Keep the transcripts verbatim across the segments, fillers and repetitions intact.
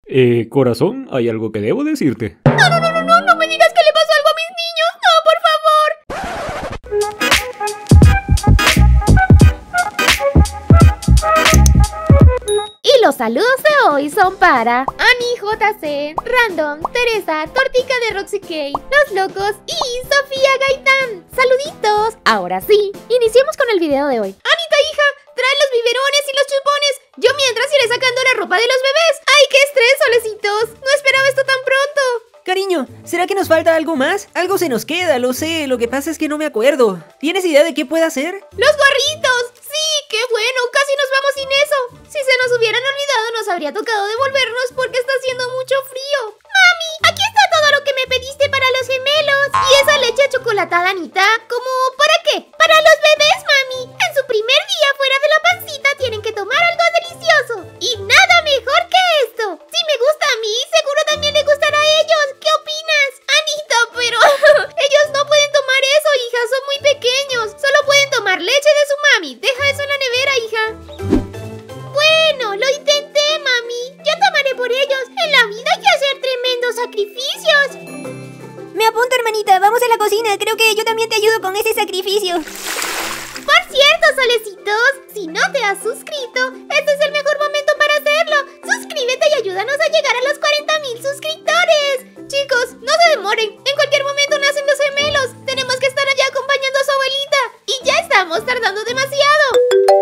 Eh, corazón, hay algo que debo decirte. No, no, no, no, no, no me digas que le pasó algo a mis niños. No, por favor. Y los saludos de hoy son para Ani J C, Random, Teresa, Tortica de Roxy K, Los Locos y Sofía Gaitán. ¡Saluditos! Ahora sí, iniciemos con el video de hoy. Anita, hija, trae los biberones y los chupones. Yo mientras iré sacando la ropa de los bebés. ¡Ay, qué estrés, solecitos! No esperaba esto tan pronto. Cariño, ¿será que nos falta algo más? Algo se nos queda, lo sé, lo que pasa es que no me acuerdo. ¿Tienes idea de qué puede hacer? ¡Los gorritos! ¡Sí! ¡Qué bueno! Casi nos vamos sin eso. Si se nos hubieran olvidado, nos habría tocado devolvernos porque está haciendo mucho frío. ¡Mami! Aquí está todo lo que me pediste para los gemelos. ¿Y esa leche achocolatada, Anita? ¿Cómo? ¿Para qué? ¡Para los bebés, mami! En su primer día fuera de la pancita tienen que tomar algo delicioso. Y nada mejor que esto. Si me gusta a mí, seguro también le gustará a ellos. ¿Qué opinas? Anita, pero ellos no pueden tomar eso, hija. Son muy pequeños. Solo pueden tomar leche de su mami. Deja eso en la nevera, hija. Bueno, lo intenté, mami. Yo tomaré por ellos. En la vida hay que hacer tremendos sacrificios. Me apunto, hermanita. Vamos a la cocina. Creo que yo también te ayudo con ese sacrificio. Por cierto, solecitos, si no te has suscrito, este es el mejor momento para hacerlo. Suscríbete y ayúdanos a llegar a los cuarenta mil suscriptores. Chicos, no se demoren. En cualquier momento nacen los gemelos. Tenemos que estar allá acompañando a su abuelita. Y ya estamos tardando demasiado.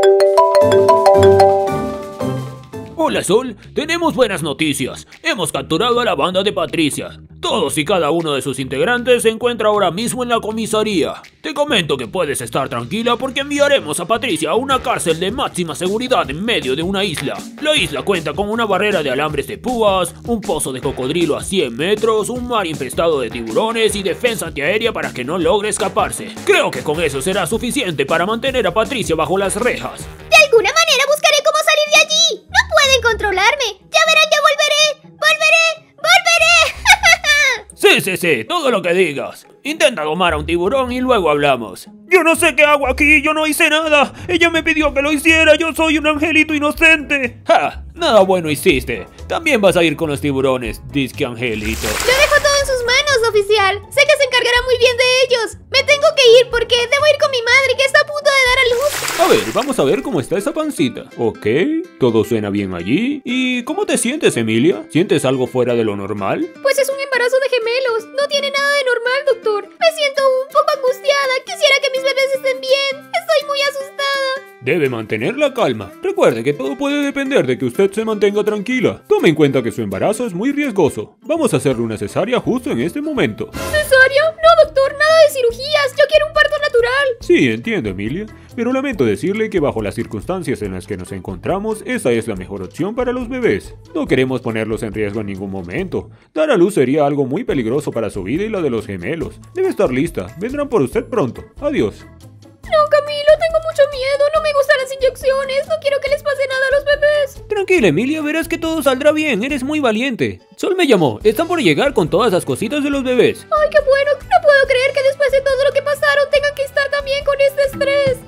Hola Sol, tenemos buenas noticias. Hemos capturado a la banda de Patricia. Todos y cada uno de sus integrantes se encuentra ahora mismo en la comisaría. Te comento que puedes estar tranquila porque enviaremos a Patricia a una cárcel de máxima seguridad en medio de una isla. La isla cuenta con una barrera de alambres de púas, un pozo de cocodrilo a cien metros, un mar infestado de tiburones y defensa antiaérea para que no logre escaparse. Creo que con eso será suficiente para mantener a Patricia bajo las rejas. De alguna manera buscaré cómo salir de allí. No pueden controlarme. Ya verán que volveré. Volveré. Volveré. Sí, sí, sí, todo lo que digas. Intenta domar a un tiburón y luego hablamos. Yo no sé qué hago aquí, yo no hice nada. Ella me pidió que lo hiciera, yo soy un angelito inocente. ¡Ja! Nada bueno hiciste. También vas a ir con los tiburones, disque angelito. Lo dejo todo en sus manos, oficial. Sé que se encargará muy bien de ellos. Me tengo que ir porque debo ir con mi madre que está a punto de dar a luz. A ver, vamos a ver cómo está esa pancita. Ok, todo suena bien allí. ¿Y cómo te sientes, Emilia? ¿Sientes algo fuera de lo normal? Pues es un embarazo de gemelos. No tiene nada de normal, doctor. Me siento un poco angustiada. Quisiera que mis bebés estén bien. Estoy muy asustada. Debe mantener la calma. Recuerde que todo puede depender de que usted se mantenga tranquila. Tome en cuenta que su embarazo es muy riesgoso. Vamos a hacerle una cesárea justo en este momento. ¿Cesárea? No, doctor, nada de cirugías. Yo quiero un parto natural. Sí, entiendo, Emilia. Pero lamento decirle que bajo las circunstancias en las que nos encontramos, esa es la mejor opción para los bebés. No queremos ponerlos en riesgo en ningún momento. Dar a luz sería algo muy peligroso para su vida y la de los gemelos. Debe estar lista. Vendrán por usted pronto. Adiós. No, Camilo, tengo mucho miedo. No me gustan las inyecciones. No quiero que les pase nada a los bebés. Tranquila, Emilia, verás que todo saldrá bien. Eres muy valiente. Sol me llamó. Están por llegar con todas las cositas de los bebés. Ay, qué bueno. No puedo creer que después de todo lo que pasaron tengan que estar también con este estrés.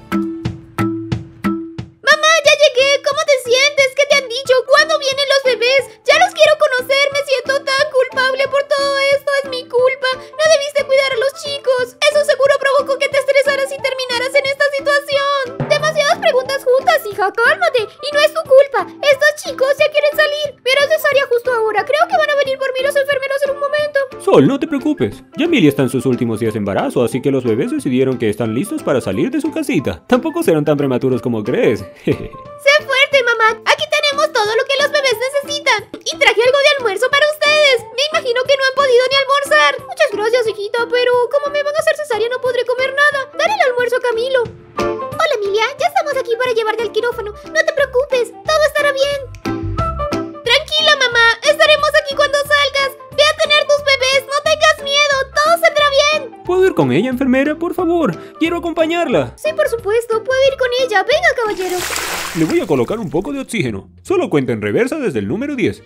Mamá, ya llegué. ¿Cómo te sientes? ¿Qué te han dicho? ¿Cuándo vienen los bebés? Ya los quiero conocer. Me siento tan culpable por todo esto. Es mi culpa. No debiste cuidar a los chicos. Eso seguro provocó que te estresaras y terminaras en esta situación. Demasiadas preguntas juntas, hija. Cálmate. Y no es tu culpa. Estos chicos ya quieren salir. Pero es necesaria justo ahora. Creo que van a venir por mí los enfermeros en un momento. Sol, no te preocupes. Ya Emilia está en sus últimos días de embarazo, así que los bebés decidieron que están listos para salir de su casita. Tampoco serán tan prematuros como crees. Sé fuerte, mamá. Aquí tenemos todo lo que los bebés necesitan. Y traje algo de almuerzo para ustedes. Me imagino que no han podido ni almorzar. Muchas gracias, hijita, pero como me van a hacer cesárea no podré comer nada. Dale el almuerzo a Camilo. Hola, Emilia. Ya estamos aquí para llevarte al quirófano. No te preocupes. Todo estará bien. Tranquila, mamá. Estaremos aquí cuando salgas. Ve a tener tus bebés. No tengas miedo. Todo saldrá bien. ¿Puedo ir con ella, enfermera? Por favor. Quiero acompañarla. Sí, por supuesto. Puedo ir con ella. Venga, caballero. Le voy a colocar un poco de oxígeno. Solo cuenta en reversa desde el número diez.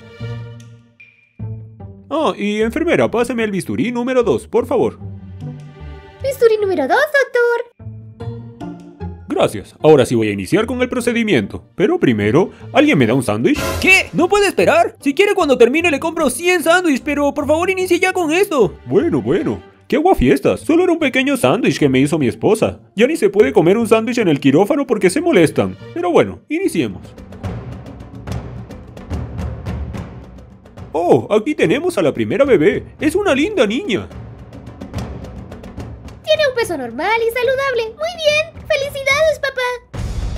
Ah, y enfermera, pásame el bisturí número dos, por favor. Bisturí número dos, doctor. Gracias. Ahora sí voy a iniciar con el procedimiento. Pero primero, ¿alguien me da un sándwich? ¿Qué? ¿No puede esperar? Si quiere cuando termine le compro cien sándwiches, pero por favor inicie ya con esto. Bueno, bueno. ¡Qué aguafiestas! Solo era un pequeño sándwich que me hizo mi esposa. Ya ni se puede comer un sándwich en el quirófano porque se molestan. Pero bueno, iniciemos. Oh, aquí tenemos a la primera bebé. Es una linda niña. Tiene un peso normal y saludable. Muy bien. ¡Felicidades, papá!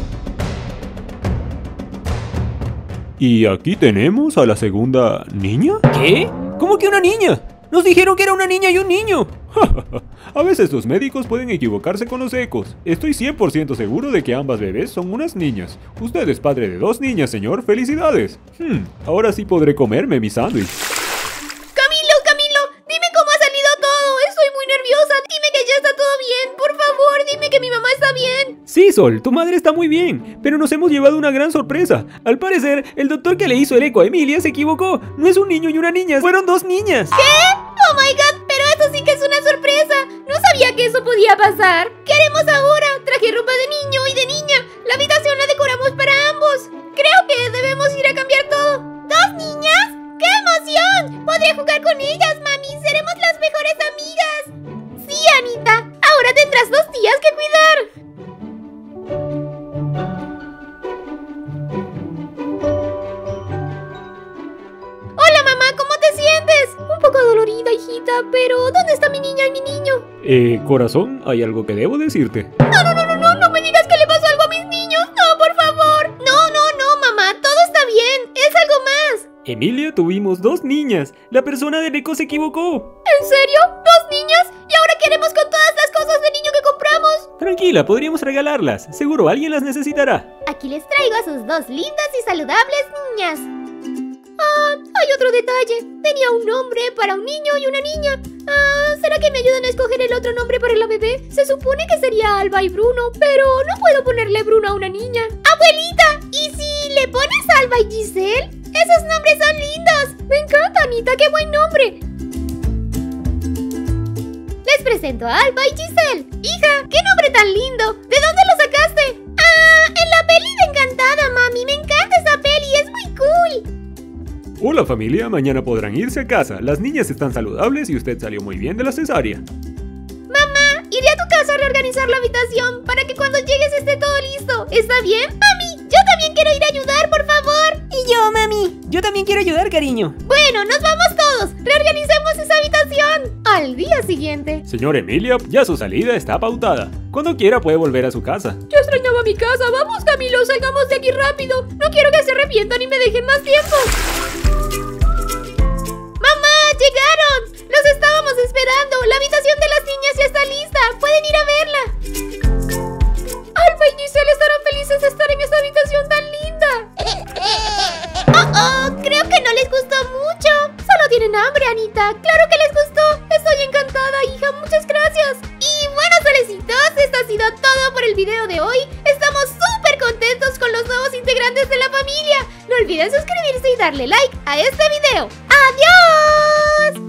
Y aquí tenemos a la segunda niña. ¿Qué? ¿Cómo que una niña? Nos dijeron que era una niña y un niño. A veces los médicos pueden equivocarse con los ecos. Estoy cien por ciento seguro de que ambas bebés son unas niñas. Usted es padre de dos niñas, señor. ¡Felicidades! Hmm, ahora sí podré comerme mi sándwich. Camilo, Camilo, dime cómo ha salido todo. Estoy muy nerviosa. Dime que ya está todo bien. Por favor, dime que mi mamá está bien. Sí, Sol, tu madre está muy bien, pero nos hemos llevado una gran sorpresa. Al parecer, el doctor que le hizo el eco a Emilia se equivocó. No es un niño y una niña, fueron dos niñas. ¿Qué? ¡Oh my god! Pero esto sí que es una sorpresa. No sabía que eso podía pasar. ¿Qué haremos ahora? Traje ropa de niño y de niña. La habitación la decoramos para ambos. Creo que debemos ir a cambiar todo. ¿Dos niñas? ¡Qué emoción! Podré jugar con ellas, mami. Seremos las mejores amigas. Sí, Anita. Ahora tendrás dos tías que cuidar. Hola, mamá. ¿Cómo te sientes? Un poco dolorida, hijita, pero ¿dónde está mi niña y mi niño? Eh, corazón, hay algo que debo decirte. No, no, no, no, no, no me digas que le pasó algo a mis niños. No, por favor. No, no, no, mamá, todo está bien. Es algo más. Emilia, tuvimos dos niñas. La persona del eco se equivocó. ¿En serio? ¿Dos niñas? ¿Y ahora qué haremos con todas las cosas de niño que compramos? Tranquila, podríamos regalarlas. Seguro alguien las necesitará. Aquí les traigo a sus dos lindas y saludables niñas. Ah, hay otro detalle. Tenía un nombre para un niño y una niña. Ah, ¿será que me ayudan a escoger el otro nombre para la bebé? Se supone que sería Alba y Bruno, pero no puedo ponerle Bruno a una niña. ¡Abuelita! ¿Y si le pones Alba y Giselle? ¡Esos nombres son lindos! Me encanta, Anita, qué buen nombre. Les presento a Alba y Giselle. Hija, qué nombre tan lindo. ¿De dónde lo sacaste? Ah, en la peli de Encantada, mami. Me encanta esa peli, es muy cool. Hola familia, mañana podrán irse a casa. Las niñas están saludables y usted salió muy bien de la cesárea. Mamá, iré a tu casa a reorganizar la habitación para que cuando llegues esté todo listo. ¿Está bien, mami? Yo también quiero ir a ayudar, por favor. Y yo, mami. Yo también quiero ayudar, cariño. Bueno, nos vamos todos. Reorganicemos esa habitación. Al día siguiente. Señor Emilia, ya su salida está pautada. Cuando quiera puede volver a su casa. Yo extrañaba mi casa. Vamos, Camilo, salgamos de aquí rápido. No quiero que se arrepientan y me dejen más tiempo. ¡Mamá! ¡Llegaron! ¡Los estábamos esperando! La habitación de las niñas ya está lista. Pueden ir a verla. Alba y Giselle estarán felices de estar en esta habitación tan linda. ¡Oh, oh! Creo que no les gustó mucho. Solo tienen hambre, Anita. ¡Claro que les gustó! Estoy encantada, hija. Muchas gracias. Y bueno, solecitos, esto ha sido todo por el video de hoy. Estamos súper contentos con los nuevos integrantes de la familia. No olviden suscribirse y darle like a este video. ¡Adiós!